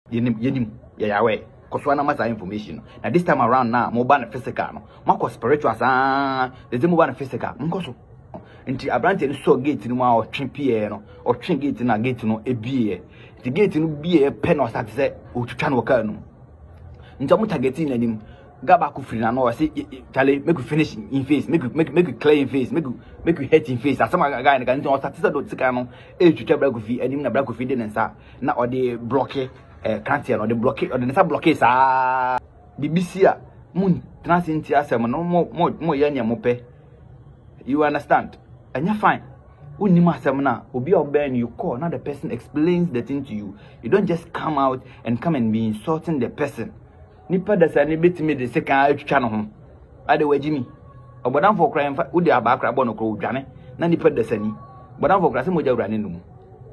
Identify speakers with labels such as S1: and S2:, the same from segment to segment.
S1: yenim ya way cause one masa information now this time around now mo ban physical no mako spiritual sa the mo ban physical nko so nti abrante ni so gate ni ma o twen pie no o twen gate na gate no ebie the gate no bie pe no start say o twitwa no ka no nti mo target ni anim gaba ku free na no say chale make you finish in face make you clear in face make you hit in face asama guy na kan nti o start say do sika no e twitwa bra ku fi anim na bra ku fi de nsa na o de block can't or the blockade or the next blockade sa BBC mun transinti asem no mo yanya mope you understand and you fine unni asem na obi oben you call now the person explains the thing to you you don't just come out and come and be insulting the person nipa da sa ne betimi de se kan atwa no ho ade wagimi obodan for crime wo de aba akra bo no kro dwane na nipa da sa ni obodan for crime se mo ja wurane no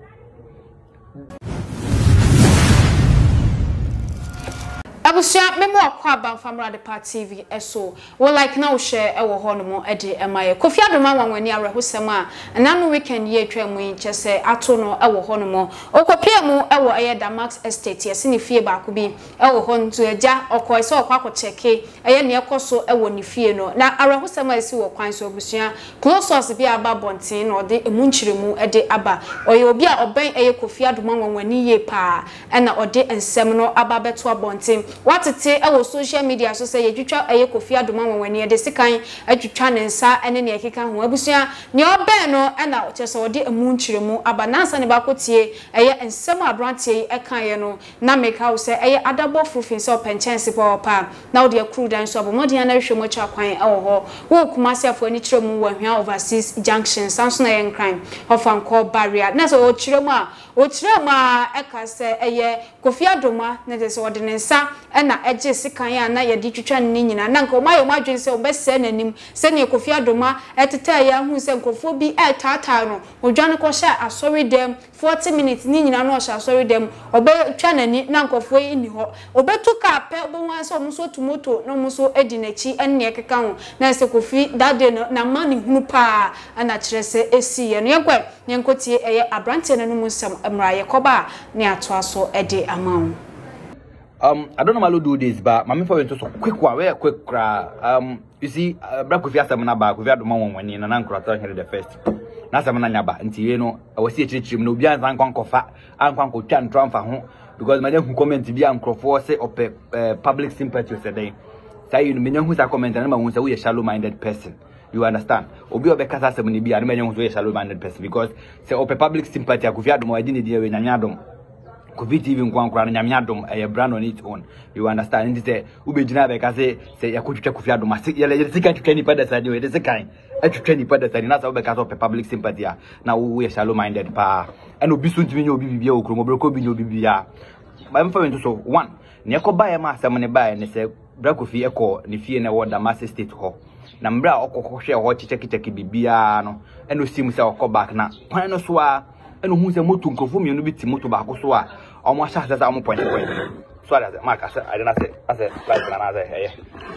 S2: Abusia memo akwa ban famra de part TV eso we like now share e wo ho no mo e de emaye Kofi Adoma nwanwani abrahusem a nanu weekend ye twa mu chese ato no e wo ho no mo okopia mu e wo eye Damax estate yesi ni fie ba ko bi e wo ho ntu eja okoi se okwa ko cheke eye ne ekoso e wo ni fie no na abrahusem esi wo kwan so abusia close source bi aba bonten no de emu nchiremu e de aba oye obi a oben eye Kofi Adoma nwanwani ye pa e na ode ensem no aba beto bonten what it our social media so say yetwa eye Kofi Adoma nwanwani de sikan atwitwa ne nsa ene ne ekeka ho abusua ne obe no na ochese ode emu nchiremu aba nansa ne bakotie eye ensem abrantie ekan ye no na make house say eye adabo frufin so penchense pa na ode akru dan so abomodi na hwemo cha kwan ewo ho wo kumasi afo ani chiremu wa hwa overseas junction sanso na yen crime of anko barrier na so o chiremu a eka say eye Kofi Adoma na de so ode ne nsa na eje sikan ya na ye di twitwa ne nyina na nka o mayo madwen se obese nanim se ne Kofi Adoma eteta ya hu se nkofo bi etata no odwane ko sha asori dem 40 minutes ni nyina no sha asori dem obe twa nani na nkofo yi ni ho obetu ka pe bo wan se omuso tumoto no muso edi nachi enne ekeka ho na se Kofi dade no na mani hunu pa na kire se esi ye no yenkwe nyenkotie eye abrante na no musam emra ye koba ne ato aso ede amawo.
S1: I don't normally do this, but my for so quick one, very quick. You see, Black Kofi Adoma ba Kofi Adoma nwanwani na nankura here the first. Na samana nyaba nti you know, I was see chim no bia nsan kwan kofa, ankwan ko twa ntramfa ho because my who comment bia nkrofo say op public sympathy say dey. Say you know me who say comment na ma hu say we a shallow minded person. You understand? Obi obekasa asem ni bia na me hu say we a shallow minded person because say op public sympathy Kofi Adoma adi ne dia we nyanyadom. Covid even kwankura na nyamiadom a brand on its own. You understand? Ndi say ubejina be ka say yakotwetwa Kofi Adoma ye sika twetwa ni pada side we dey kan atwetwa ni pada side na say obeka so public sympathy na we shallow minded pa and obi so ntimi nya obi bibia okromo breko bi nya obi bibia ba mfa we so one ne ekoba ye ma asem ne ba ne say Kofi eko ne fie na wo Damax state ho na mbra okokohwe ho chechekecheke bibia no and osim say okoback na kwan no so a eno hu se moto nkofo mienu bi ti moto ba ko so a omo asha se omo point so that mark as I don't say as a like na say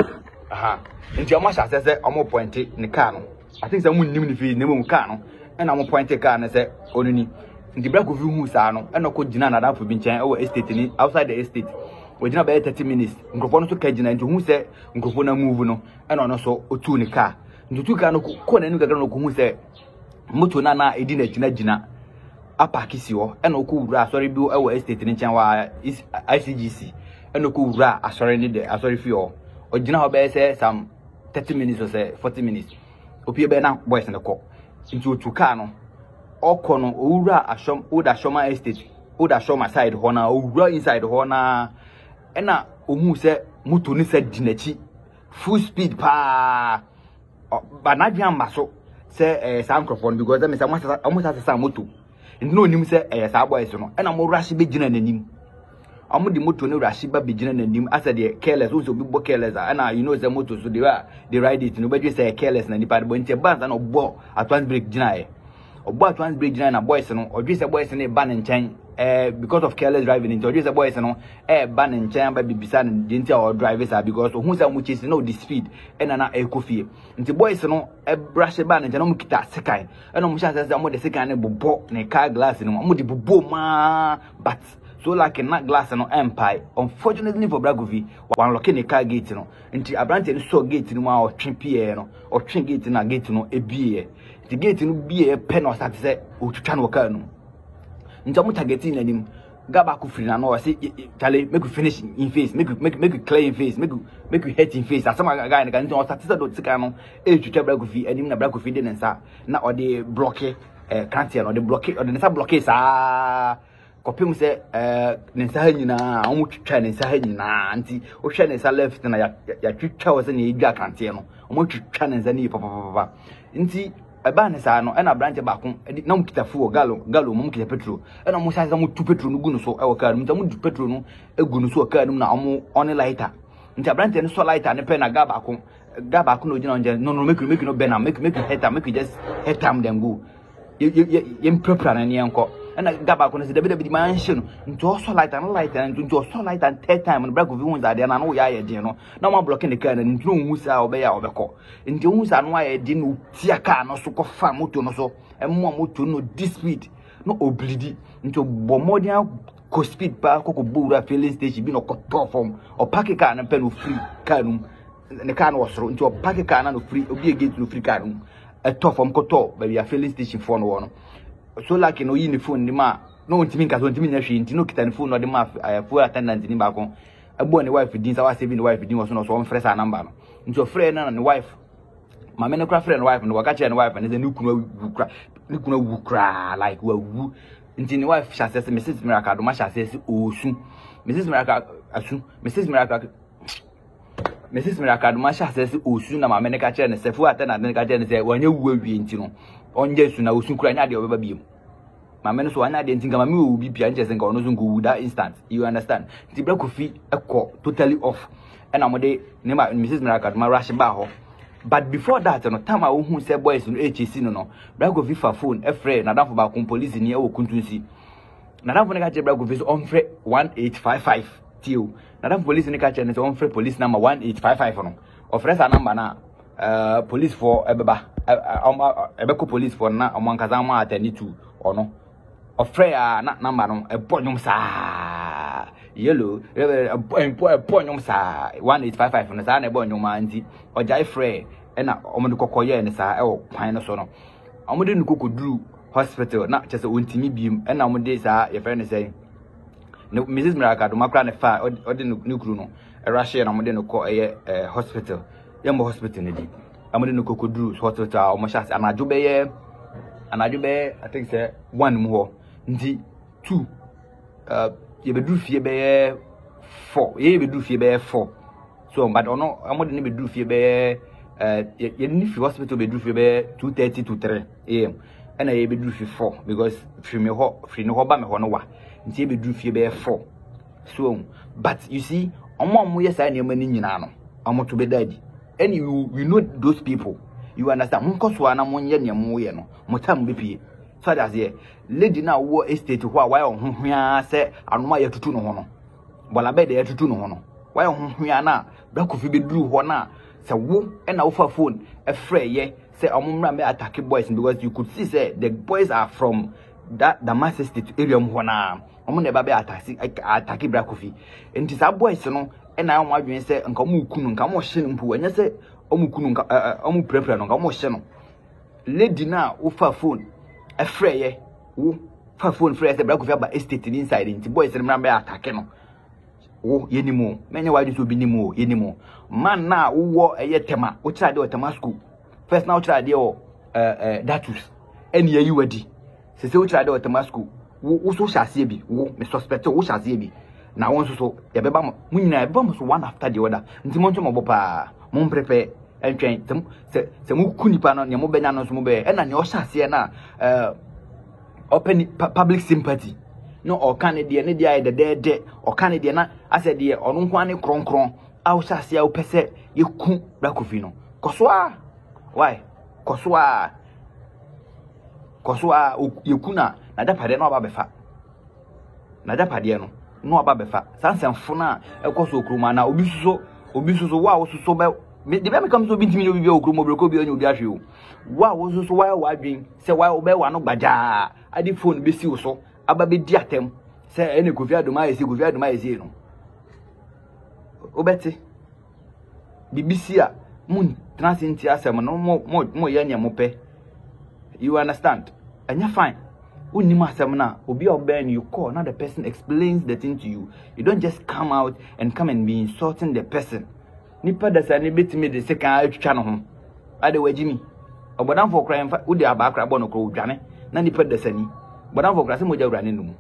S1: aha nti omo asha se omo point ni car no I think say munnim ni fi nemu car no ena omo point car na say onuni nti Kofi hu sa no ena ko gina na dafo bi nchen e estate ni outside the estate we gina by 30 minutes nkofo no so ka gina nti hu se nkofo na move no ena no so otu ni car nti tu car no ko na ni gaga no ko hu se moto na edi na gina apakisi ho ena oku wura asori bi ewo estate ni nchen wa ICGC ena oku wura asori ni de asori fi ho ogina ho be say some 30 minutes or say 40 minutes opie be na boys na ko nti otu car no okọ no owura Ashongman estate Ashongman side ho na owura inside ho na ena ohu se moto ni se dinachi full speed pa ba na dwan maso se some microphone because them say almost as some moto no nim say sa boys no ena mo rush be gina nanim amu di moto no rush ba be gina nanim as the careless so be bo careless and you know the moto so they ride it no be say careless na nipa bo ntia bands na obo atwan break gina e obo atwan break gina na boys no odwi say boys no ban nchen because of careless driving into odwi say boys no ban nchen ba bibisa na ntia or drivers because who say mu chase no the speed ena na Kofi nti boys no brush ban nchen no mu kita sekai ena mu sha say mo the sekai na bobo na car glass no mo di bobo ma but so like na glass no empire. Unfortunately for Bragovi, one locking the car gate no. Until a branch and so gate no or trim piano or trim gate in a gate no a beer. The gate no be a pen or that say or to channel canoe. Until much getting him. Gabaku free now. I say, Charlie, make you finish in face, make you clear in face, make you hurt in face. As some guy in the statistics don't take no. To tell Bragovi and him na Bragovi didn't say. Now or the blockade, can't or the blockade or the next blockade. Kopim say nensahanyi na omu twitwa nensahanyi na anti o hwe nensa left na ya twitwa wo se ne edwa kante no omu twitwa nensa ni papa nti eba ne sa no na branch ba ko na mu kitafu galo mu kita petrol na mu sa mu tu petrol no gu no so e wo car mu mu du petrol no egu no so car no na omu on lighter nti branch ne so lighter ne pe na ga ba ko no gina onje no make no be na make header make just head am dem go ye prepare na ne enko na gaba ko se David mansion into so light and into so light and third time and break of wounds that na no ya ye din no na ma blocking the car na ntru nwusa obeya obeko nti nwusa no ya din no tia car no so ko fa moto no so emmo moto no this speed no oblidi nti bomodian ko speed pa ko bura filling station bi no ko perform o park car na pen no free car no ne car no wasro nti o park car na no free obi gate no free car no e to form ko to ba ya filling station for no so like no yin phone ni ma no ntimi nka so ntimi nya hwe nti no kita ni phone no de ma full attendant ni ba ko abo ni wife din sa wa save ni wife din wo so no so on fresh number no nti o frɛ na ni wife ma me no kra frɛ ni wife no waka che ni wife ne de ni kunu wukra like wawu nti ni wife sha say Mrs. Miracle Adoma sha say osu Mrs. Miracle asu Mrs. Miracle Adoma sha say osu na ma me ne ka che ne se full attendant ne ka che ne se wanye wu awie nti no onje su na osu kura nya de obeba biem mama no so anya de ntinga mama wo bi pia nche senga ono so ngu that instant you understand ti bra Kofi ekọ totally off and amode ne ma Mrs. Miracle Adoma rush ba ho but before that no time a wo hu say boys no HC no bra Kofi fa phone e frɛ na danfo ba kon police ni e wo kuntunsi na danfo ne ka che bra Kofi so on frɛ 1855 tio na danfo police ne ka che ne so on frɛ police number 1855 no ofrɛ sa number na police for ebeba ebeko police for na omankaza ma atani to ono ofre na number no ebonyum sa yellow ebonyum sa 1855 no sa na ebonyum anti ojai frɛ na omodu kokoye ne sa e wo kwan no so no omodu nuko duru hospital na chese ontimi biem na omodu sa ye frɛ ne say no Mrs. Miracle Adoma kra ne fa odi nukuru no erahye na omodu no ko hospital yambo hospital ne di amade no kokoduru hospital o mo sha anadwo be I think say 1 mu ho ndi 2 ye beduru fie be 4 ye beduru fie be 4 so but ono amade ne beduru fie be ye ni fi hospital beduru fie be 2:30 to 3 am and ye beduru fie 4 because free no ho ba me ho no wa ndi ye beduru fie be 4 so but you see omo ye sa ne mani nyina no omo to be daddy. And you know those people, you understand? Munkoso na monye ne moye no, motam bepie. So that's here. Lady na wo estate ho a why on hwea se anoma ye tutu no ho no. Bola be de ye tutu no ho no. Why on hwea na bra Kofi be duru ho na se wo e na wo fa phone e frɛ ye se omumra me attack boys because you could see say the boys are from that the mass estate area mu ho na. Omo ne ba be attack bra Kofi. Enti sa boys no na ya mwadwen se nka mu kunu nka mo hye mpu anya se omu kunu nka omu prepare no nka mo hye no lady na wo fa phone e frɛ ye wo fa phone frɛ se bra Kofi aba estate inside nti boys ne mra attack no wo yenimu menye wadi so binimu yenimu man na wo eye tema wo kira de o tema school first na wo kira de o datus eni yi wadi se wo kira de o tema school wo so hyase bi wo me suspect wo hyase bi na won so ya beba mo nyina beba mo so one after the other nti mo nto mo bopa mo prepare entwen se mo kuni pa no ne mo benya no so mo be na ne o hyase na open public sympathy no o kan de ne dia de o kan de na ase de onu nko ane kronkron a o hyase a o pese ye ku bra Kofi no kosoa why kosoa ye ku na da pade na oba befa na da pade no aba befa sansemfo na ekoso okruma na obi suso wa wo suso be de be kam so bi ntimi obi okruma breko bi onye odi ahwe o wa wo suso wa adwen se wa obe wa no gbaja adi phone be si wo so aba be di atem say any Kofi Adoma is here no obeti BBC a mun transinti asem no mo yanya mo pe you understand and you fine unima asem na obi oben you call now the person explains the thing to you. You don't just come out and come and be insulting the person. Nipa da sa ni betimi de second atwa no ho ade wagimi obodam for crime fa udi aba akra bo no kro dwane na nipa da sa ni bodam for crime se moja wura ne no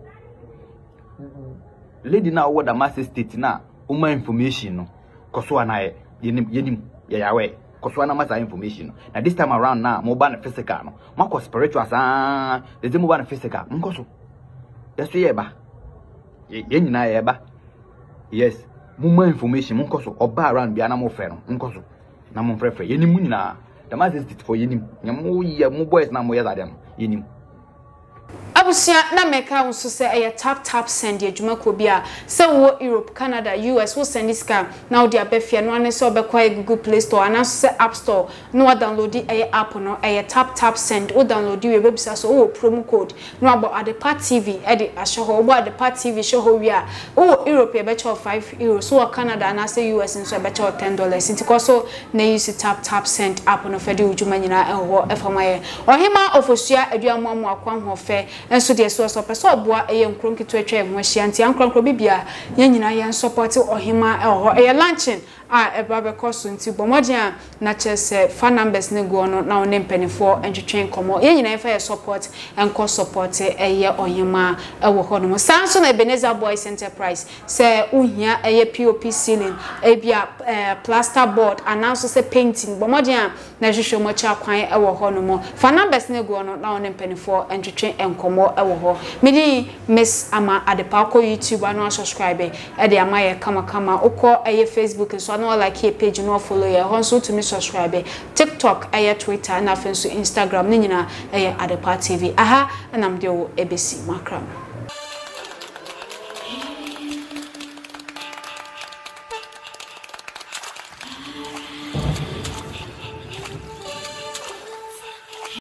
S1: lady na wo da master state na uma information no koso anaye yenim yawe koso na masa information no na this time around na mo ba na physical no mako spiritual sa de mo ba na physical nkoso yeso ye ba ye nyina ye ba yes more information munkoso oba around bia na mo fe no nkoso na mo frefre yenim nyina the master state for yenim nyamo ye mo boys na mo ye zadem yenim
S2: abusia na meka unso se eye tap send ye dwuma ko bia se wo Europe Canada US wo send iska na wo dia befia no ane se obekwa Google Play Store ana se App Store no wa download eye app no eye tap send wo download we website so wo promo code no abo Adepa TV e de asho wo Adepa TV show ho wi a wo Europe e be cho €5 so wo Canada ana se US nso e be cho $10 intiko so na use tap send app no fe de dwuma nyina e ho e famaye ohima ofosua aduamu akwa ho fe enso de so person oboa eye nkrom kitu atwa ho ahia ntia nkrom bibia nya nyina ye support ohima ho eye launching a eba cost nti bomodian na chese fan numbers ne go no na one mpanifo entwetwen komo ye nyina ye fa support enko support eye ohima ewo ho no sanso na Ebenezer Boys Enterprise se uhia eye POP ceiling ebia plaster board announce se painting bomodian na hwehwe mo cha kwan ewo ho no fan numbers ne go no na one mpanifo entwetwen enkomo ewo ho medi Miss Ama Adepa ko YouTube anu subscribe e de amaye kama ukọ eye Facebook so no like your page no follow ya honso to me subscribe TikTok eye Twitter na fenso Instagram ni nyina eye Adepa TV aha anam de wo ebesi makram